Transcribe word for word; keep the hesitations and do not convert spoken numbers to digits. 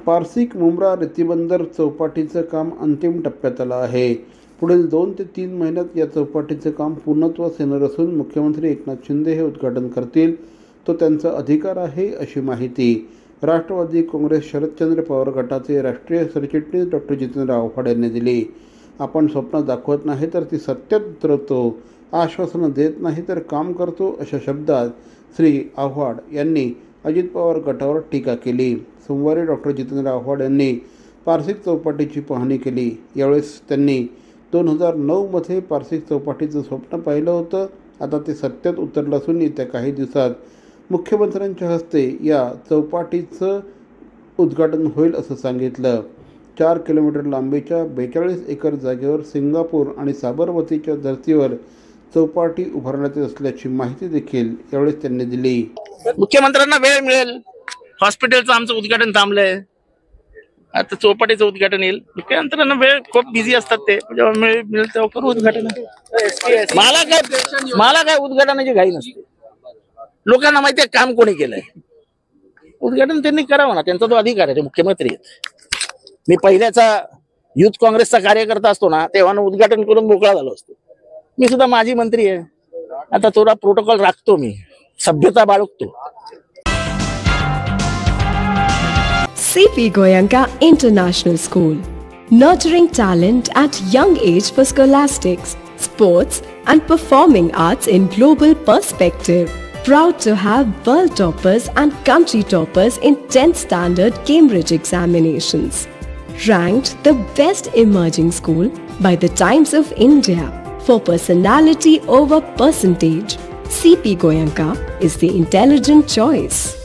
पारसिक मुंब्रा रेतीबंदर चौपाटीचं काम अंतिम टप्प्यात आलं आहे. पुढील दोन ते तीन महिन्यात या चौपाटीचं काम पूर्णत्वास येणार असून मुख्यमंत्री एकनाथ शिंदे हे उद्घाटन करतील. तो त्यांचा अधिकार आहे, अशी माहिती राष्ट्रवादी काँग्रेस शरदचंद्र पवार गटाचे राष्ट्रीय सरचिटणीस डॉक्टर जितेंद्र आव्हाड यांनी दिली. आपण स्वप्न दाखवत नाही तर ती सत्यात उतरवतो, आश्वासनं देत नाही तर काम करतो, अशा शब्दात श्री आव्हाड यांनी अजित पवार गटावर टीका केली. सोमवारी डॉक्टर जितेंद्र आव्हाड यांनी पारसिक चौपाटीची पाहणी केली. यावेळेस त्यांनी दोन हजार नऊमध्ये पारसिक चौपाटीचं स्वप्न पाहिलं होतं. आता ते सत्यात उतरलं असून येत्या काही दिवसात मुख्यमंत्र्यांच्या हस्ते या चौपाटीचं उद्घाटन होईल, असं सांगितलं. चार किलोमीटर लांबीच्या बेचाळीस एकर जागेवर सिंगापूर आणि साबरमतीच्या धर्तीवर चौपाटी उभारण्यात असल्याची माहिती देखील यावेळेस त्यांनी दिली. मुख्यमंत्र्यांना वेळ मिळेल. हॉस्पिटलचं आमचं उद्घाटन थांबलंय, आता चौपाटीचं उद्घाटन येईल. मुख्यमंत्र्यांना वेळ खूप बिझी असतात, ते जेव्हा वेळ मिळेल तेव्हा करू उद्घाटन. मला काय मला काय उद्घाटनाची घाई नसते. लोकांना माहिती आहे काम कोणी केलंय. उद्घाटन त्यांनी करावं ना, त्यांचा तो अधिकार आहे. मुख्यमंत्री आहेत. मी पहिल्याचा युथ काँग्रेसचा कार्यकर्ता असतो ना, तेव्हा उद्घाटन करून मोकळा झालो असतो. मी सुद्धा माजी मंत्री आहे. आता थोडा प्रोटोकॉल राखतो, मी सभ्यता बाळगतो. C P Goenka International School, nurturing talent at young age for scholastics, sports and performing arts in global perspective. Proud to have world toppers and country toppers in tenth standard Cambridge examinations. Ranked the best emerging school by the Times of India for personality over percentage, C P Goenka is the intelligent choice.